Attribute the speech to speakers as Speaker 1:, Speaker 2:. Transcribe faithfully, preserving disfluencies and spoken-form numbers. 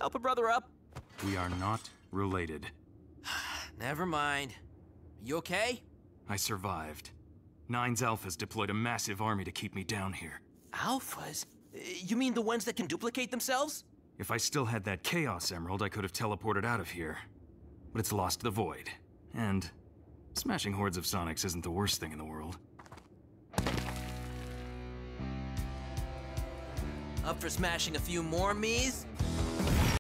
Speaker 1: Help a brother up.
Speaker 2: We are not related.
Speaker 1: Never mind. You okay?
Speaker 2: I survived. Nine's Alphas deployed a massive army to keep me down here.
Speaker 1: Alphas? You mean the ones that can duplicate themselves?
Speaker 2: If I still had that Chaos Emerald, I could have teleported out of here. But it's lost to the void. And smashing hordes of Sonics isn't the worst thing in the world.
Speaker 1: Up for smashing a few more Mii's?